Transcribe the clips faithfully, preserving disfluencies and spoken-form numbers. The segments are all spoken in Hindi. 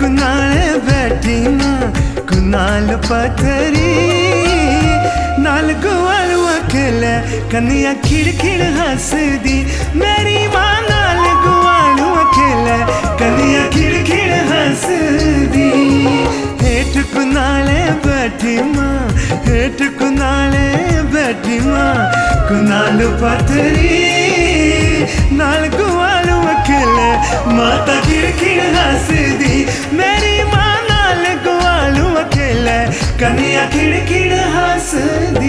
कुनाले बैठी मां कुनाल पथरी नाल गुआलू अकेले कन्या खिड़ खिड़ हंसदी मेरी मां नाल गुआलू अकेले कन्या खिड़ खिड़ हंसदी हेठ कुनाले बैठी मां हेठ कुनाले बैठी मां कुनाल पथरी नाल गुआलू अकेले माता खिड़ खिड़ हंसदी मेरी मां नाल गुआलू अकेले कन्या खिड़ खिड़ हंसदी।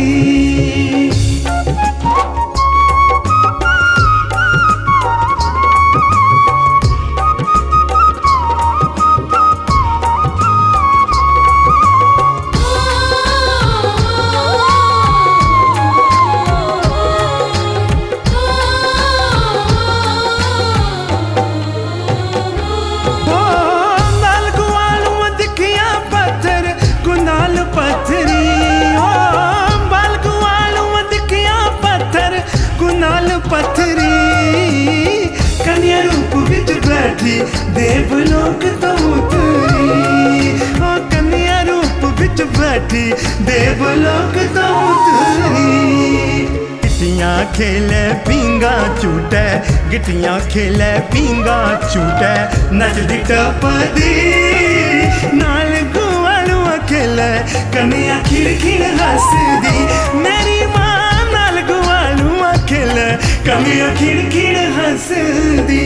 पथरी कन्या रूप विच बैठी देवलोक तो उतरी ओ कन्या रूप विच बैठी देवलोक तो उतरी गिट्टियां खेले पींगा झूटे गिट्टियां खेले पींगा झूटे नचदी टपदी नाल गुआलू अकेले कन्या खिड़ खिड़ हंसदी मेरी मां नाल गुआलू अकेले कन्या खिड़ खिड़ हंसदी।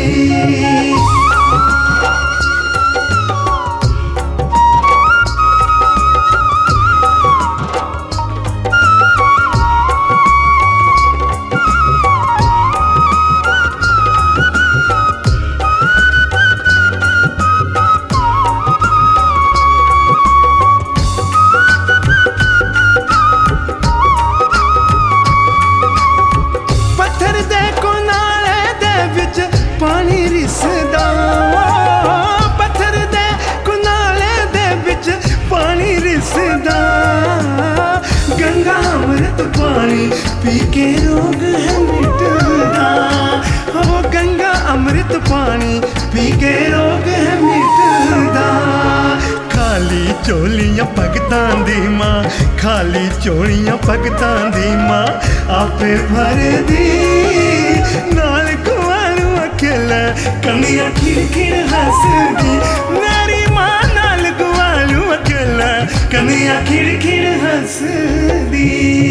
पानी रिसदा पत्थर दे कुनाले दे बिच पानी रिसदा गंगा अमृत पानी पी के रोग है मिटदा हो गंगा अमृत पानी पी के रोग है मिटदा खाली चोलियां भगतां दी मां खाली चोलियां भगतां दी मां आपे भर दी नाल कन्या खिड़ खिड़ हंसदी मेरी मां नाल गुआलू अकेले कन्या खिड़ खिड़ हंसदी।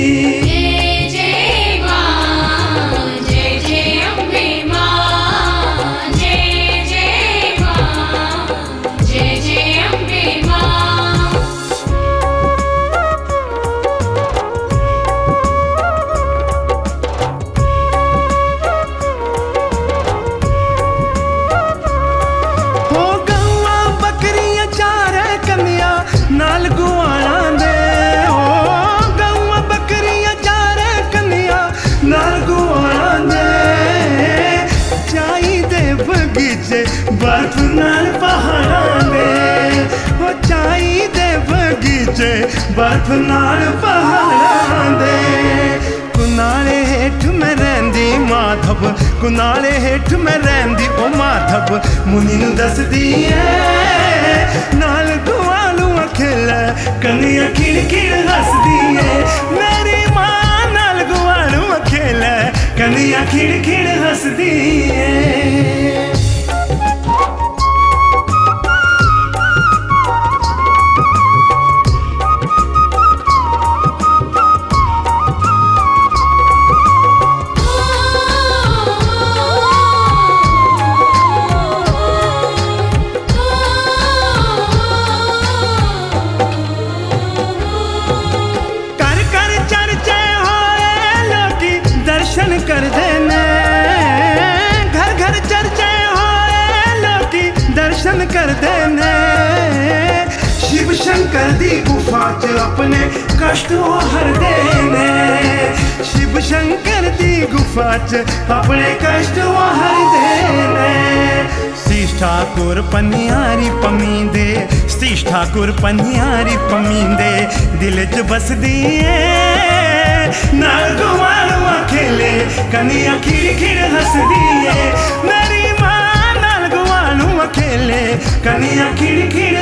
नाल गुआला दे ओ गौआ बकरियां चारे कन्या नाल गुआला दे चाहिदे बगीचे बर्फ नाल पहाड़ां दे ओ चाहिदे बगीचे बर्फ नाल पहाड़ां दे कुनाले हेठ मैं रहिंदी माधव कुनाले हेठ मैं रहिंदी ओ माधव मुनि नूं दसदी ऐ नाल गुआलू अकेले कन्या खिड़ खिड़ हंसदी है मेरी मां नाल गुआलू अकेले कन्या खिड़ खिड़ हंसदी है। दर्शन कर देने घर घर चर्चे होए लोकी दर्शन कर देने शिव शंकर दी गुफा च अपने कष्ट हर देने शिव शंकर दी गुफा च अपने कष्ट हर देने सतीश ठाकुर पनियारी पमींदे सतीश ठाकुर पनियारी पमींदे दिल च बसदी नाल गुआलू अकेले कन्या खिड़ खिड़ हंसदी है मेरी मां नाल गुआलू अकेले कनिया खिड़ खिड़